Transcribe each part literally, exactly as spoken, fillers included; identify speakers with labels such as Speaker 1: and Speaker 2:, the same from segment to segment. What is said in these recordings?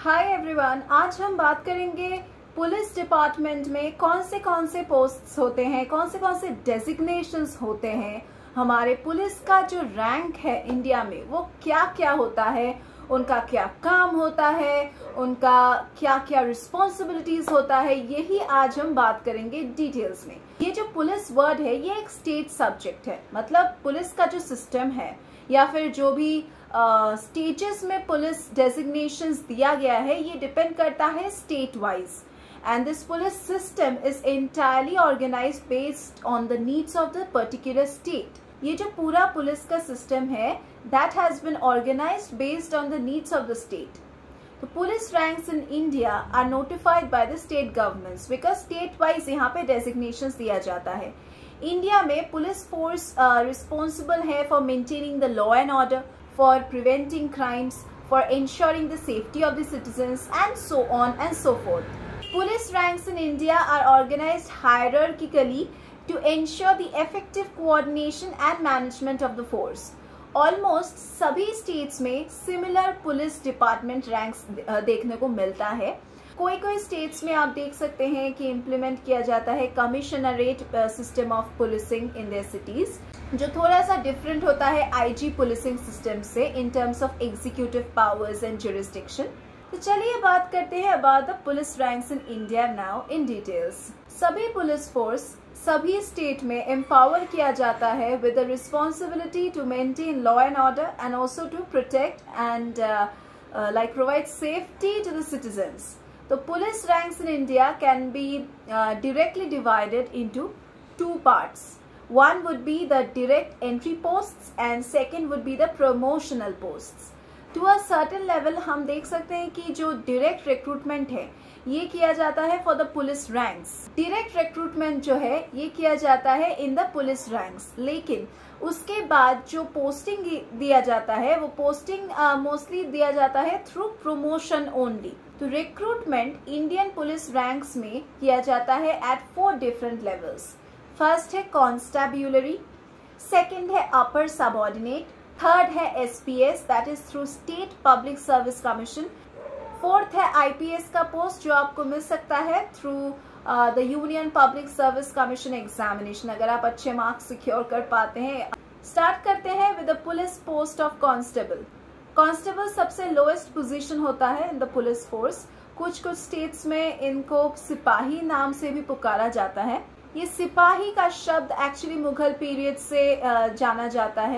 Speaker 1: Hi everyone, आज हम बात करेंगे पुलिस डिपार्टमेंट में कौन से कौन से पोस्ट्स होते हैं, कौन से कौन से डेजिग्नेशंस होते हैं, हमारे पुलिस का जो रैंक है इंडिया में वो क्या क्या होता है, उनका क्या काम होता है, उनका क्या क्या रिस्पॉन्सिबिलिटीज होता है, यही आज हम बात करेंगे डिटेल्स में। ये जो पुलिस वर्ड है ये एक स्टेट सब्जेक्ट है, मतलब पुलिस का जो सिस्टम है या फिर जो भी स्टेजेस uh, में पुलिस डेजिग्नेशंस दिया गया है ये डिपेंड करता है state wise, and this police system is entirely organised based on the needs of the particular state. ये जो पूरा पुलिस का सिस्टम है that has been organised based on the needs of the state. तो police ranks in India are notified by the state governments because state wise यहाँ पे designations दिया जाता है। इंडिया में पुलिस फोर्स रिस्पॉन्सिबल है for maintaining the law and order, for preventing crimes, for ensuring the safety of the citizens, and so on and so forth. Police ranks in India are organized hierarchically to ensure the effective coordination and management of the force. Almost सभी states में similar police department ranks देखने को मिलता है। कोई कोई states में आप देख सकते हैं कि इम्प्लीमेंट किया जाता है commissionerate system of policing in their cities, जो थोड़ा सा डिफरेंट होता है आईजी पुलिसिंग सिस्टम से in terms of executive powers and jurisdiction. तो चलिए बात करते हैं about the police ranks in India now in details. सभी पुलिस फोर्स सभी स्टेट में एम्पावर किया जाता है with the responsibility to maintain law and order and also to protect and like provide safety to the citizens. The police ranks in India can be uh, directly divided into two parts. One would be the direct entry posts and second would be the promotional posts. To a certain level हम देख सकते हैं कि जो direct recruitment है ये किया जाता है for the police ranks. Direct recruitment जो है ये किया जाता है in the police ranks, लेकिन उसके बाद जो पोस्टिंग दिया जाता है वो पोस्टिंग मोस्टली uh, दिया जाता है थ्रू प्रमोशन ओनली। तो रिक्रूटमेंट इंडियन पुलिस रैंक्स में किया जाता है at four different levels. First है कॉन्स्टेब्युलरी, सेकंड है अपर सबऑर्डिनेट, थर्ड है SPS that is through state public service commission, fourth है आईपीएस का पोस्ट जो आपको मिल सकता है through the union public service commission examination अगर आप अच्छे मार्क्स सिक्योर कर पाते हैं। स्टार्ट करते हैं with the police post of constable. Constable सबसे लोएस्ट पोजीशन होता है इन द पुलिस फोर्स। कुछ कुछ स्टेट्स में इनको सिपाही नाम से भी पुकारा जाता है। ये सिपाही का शब्द एक्चुअली मुगल पीरियड से uh, जाना जाता है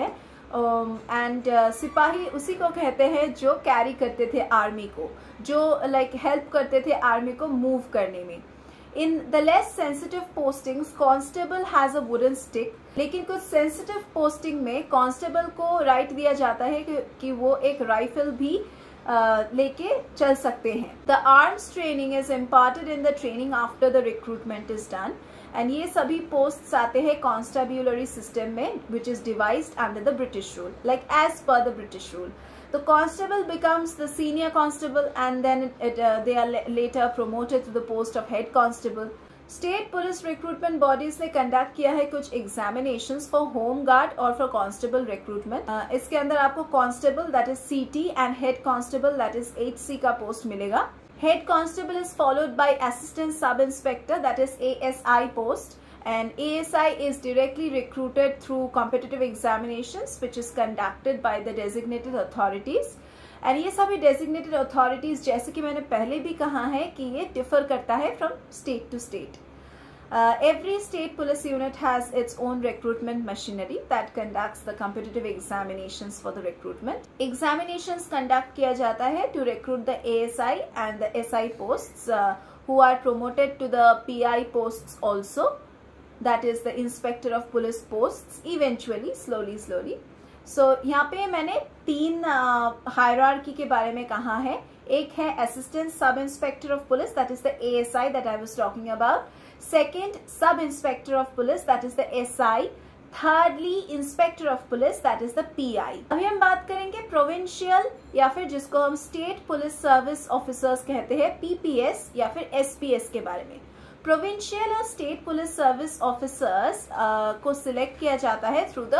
Speaker 1: एंड um, uh, सिपाही उसी को कहते हैं जो कैरी करते थे आर्मी को, जो लाइक like, हेल्प करते थे आर्मी को मूव करने में। In the less sensitive postings constable has a wooden stick, लेकिन कुछ सेंसिटिव पोस्टिंग में कांस्टेबल को राइट दिया जाता है कि, कि वो एक राइफल भी uh, लेके चल सकते हैं। The arms training is imparted in the training after the recruitment is done, and ये सभी पोस्ट्स आते हैं कॉन्स्टेब्युलरी सिस्टम में which is devised under the British rule, like as per the British rule. The constable becomes the senior constable and then it, uh, they are later promoted to the post of head constable. State police recruitment bodies ने conduct किया है कुछ examinations for home guard और for constable recruitment. uh, इसके अंदर आपको constable that is C T and head constable that is H C का post मिलेगा। Head constable is followed by assistant sub inspector that is A S I post. And A S I is directly recruited through competitive examinations which is conducted by the designated authorities. And ये सभी designated authorities जैसे कि मैंने पहले भी कहा है कि ये differ करता है from state to state. Uh, every state police unit has its own recruitment machinery that conducts the competitive examinations for the recruitment. Examinations conduct किया जाता है to recruit the A S I and the S I posts uh, who are promoted to the P I posts also. That is the inspector of police posts eventually slowly slowly. So यहाँ पे मैंने तीन hierarchy uh, के बारे में कहा है। एक है assistant sub inspector of police that is the A S I that I was talking about. Second sub inspector of police that is the S I. Thirdly inspector of police that is the P I. अभी हम बात करेंगे provincial या फिर जिसको हम state police service officers कहते हैं P P S या फिर S P S के बारे में। प्रोविंशियल और स्टेट पुलिस सर्विस ऑफिसर्स को सिलेक्ट किया जाता है थ्रू द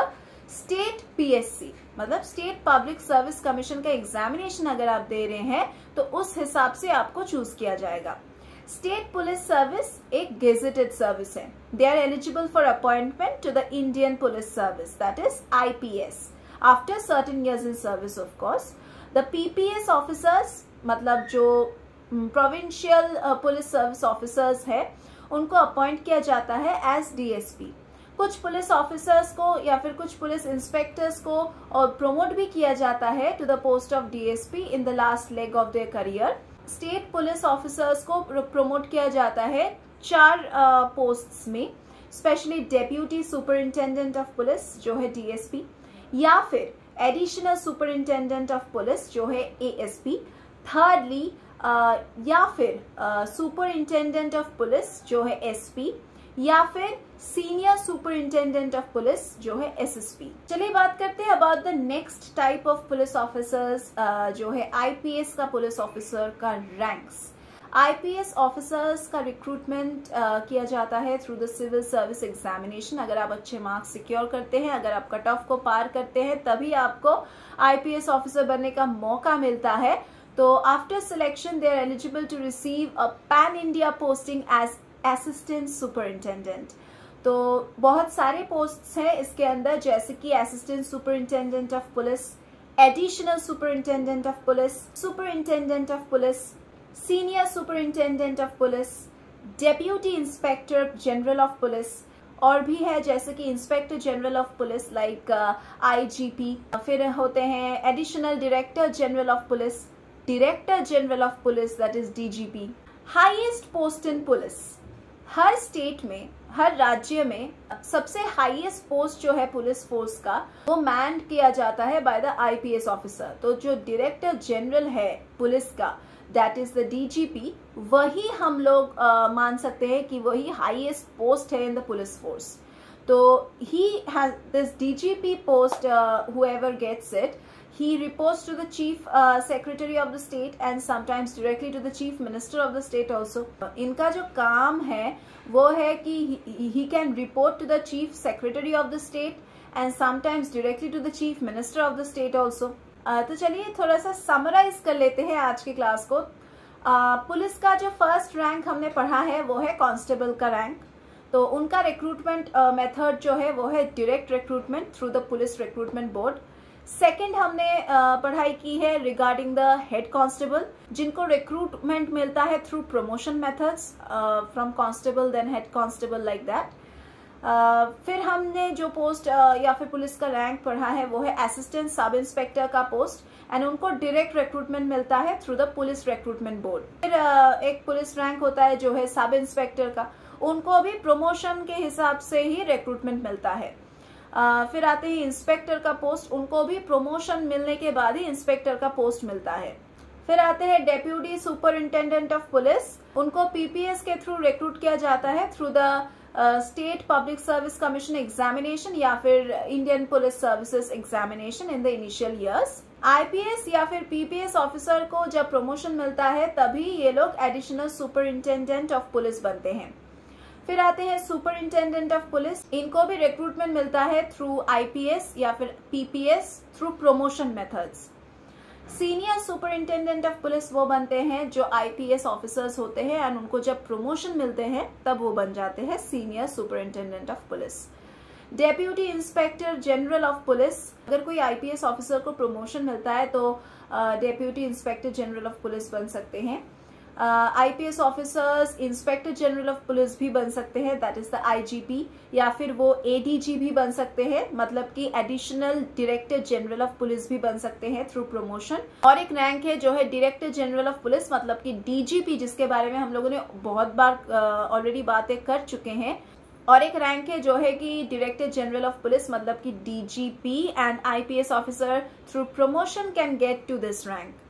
Speaker 1: स्टेट पीएससी मतलब स्टेट पब्लिक सर्विस कमीशन का एग्जामिनेशन अगर आप दे रहे हैं तो उस हिसाब से आपको चूज किया जाएगा। स्टेट पुलिस सर्विस एक गेजेटेड सर्विस है। They are eligible for appointment to the Indian police service, that is IPS, after certain years in service of course. The PPS officers मतलब जो प्रोविंशियल पुलिस सर्विस ऑफिसर्स है उनको appoint किया जाता है as DSP. कुछ police officers को या फिर कुछ पुलिस इंस्पेक्टर्स को और प्रोमोट भी किया जाता है to the post of DSP in the last leg of their career. State police officers को प्रोमोट किया जाता है चार पोस्ट्स uh, में, specially deputy superintendent of police जो है डीएसपी, या फिर एडिशनल सुपरिंटेंडेंट ऑफ पुलिस जो है एएसपी, थर्डली uh, या फिर सुपरिंटेंडेंट ऑफ पुलिस जो है एसपी, या फिर सीनियर सुपरिंटेंडेंट ऑफ पुलिस जो है एसएसपी। चलिए बात करते हैं about the next type of police officers जो है आईपीएस का पुलिस ऑफिसर का रैंक्स। आईपीएस ऑफिसर्स का रिक्रूटमेंट uh, किया जाता है through the civil service examination. अगर आप अच्छे मार्क्स सिक्योर करते हैं, अगर आप कट ऑफ को पार करते हैं, तभी आपको आईपीएस ऑफिसर बनने का मौका मिलता है। तो after selection they are eligible to receive a pan India posting as assistant superintendent. तो बहुत सारे पोस्ट्स हैं इसके अंदर, जैसे कि assistant superintendent of police, additional superintendent of police, superintendent of police, senior superintendent of police, deputy inspector general of police, और भी है जैसे कि inspector general of police like IGP. फिर होते हैं additional director general of police, director general of police that is DGP. Highest post in police, हर state में, हर राज्य में सबसे हाईएस्ट पोस्ट जो है पुलिस फोर्स का वो मैंड किया जाता है बाय द आईपीएस ऑफिसर। तो जो डायरेक्टर जनरल है पुलिस का दैट इज द डीजीपी, वही हम लोग uh, मान सकते हैं कि वही हाईएस्ट पोस्ट है इन द पुलिस फोर्स। तो he has this DGP post, whoever gets it, he reports to the chief uh, secretary of the state and sometimes directly to the chief minister of the state also. इनका जो काम है वो है कि he, he can report to the chief secretary of the state and sometimes directly to the chief minister of the state also. uh, तो चलिए थोड़ा सा समराइज कर लेते हैं आज की क्लास को। uh, पुलिस का जो फर्स्ट रैंक हमने पढ़ा है वो है कांस्टेबल का रैंक। तो उनका रिक्रूटमेंट मेथड uh, जो है वो है direct recruitment through the police recruitment board. Second हमने uh, पढ़ाई की है रिगार्डिंग द हेड कांस्टेबल, जिनको रिक्रूटमेंट मिलता है through promotion methods from constable then head constable like that. फिर हमने जो पोस्ट uh, या फिर पुलिस का रैंक पढ़ा है वो है असिस्टेंट सब इंस्पेक्टर का पोस्ट, एंड उनको डायरेक्ट रिक्रूटमेंट मिलता है through the police recruitment board. फिर uh, एक पुलिस रैंक होता है जो है सब इंस्पेक्टर का, उनको भी प्रमोशन के हिसाब से ही रिक्रूटमेंट मिलता है। Uh, फिर आते हैं इंस्पेक्टर का पोस्ट, उनको भी प्रमोशन मिलने के बाद ही इंस्पेक्टर का पोस्ट मिलता है। फिर आते हैं डेप्यूटी सुपरिंटेंडेंट ऑफ पुलिस, उनको पीपीएस के थ्रू रिक्रूट किया जाता है through the state public service commission examination या फिर Indian police services examination in the initial years. IPS या फिर पीपीएस ऑफिसर को जब प्रमोशन मिलता है तभी ये लोग एडिशनल सुपरिंटेंडेंट ऑफ पुलिस बनते हैं। फिर आते हैं सुपरिंटेंडेंट ऑफ पुलिस, इनको भी रिक्रूटमेंट मिलता है थ्रू आईपीएस या फिर PPS through promotion methods. Senior superintendent of police वो बनते हैं जो आईपीएस ऑफिसर्स होते हैं, एंड उनको जब प्रमोशन मिलते हैं तब वो बन जाते हैं senior superintendent of police. Deputy inspector general of police, अगर कोई आईपीएस ऑफिसर को प्रमोशन मिलता है तो deputy inspector general of police बन सकते हैं। IPS officers inspector general of police भी बन सकते हैं, दैट इज द आईजीपी, या फिर वो एडीजी भी बन सकते हैं, मतलब कि additional director general of police भी बन सकते हैं थ्रू प्रमोशन। और एक रैंक है जो है डायरेक्टर जनरल ऑफ पुलिस, मतलब कि डीजीपी, जिसके बारे में हम लोगों ने बहुत बार ऑलरेडी uh, बातें कर चुके हैं। और एक रैंक है जो है कि डायरेक्टर जनरल ऑफ पुलिस, मतलब कि DGP, and IPS officer through promotion can get to this rank.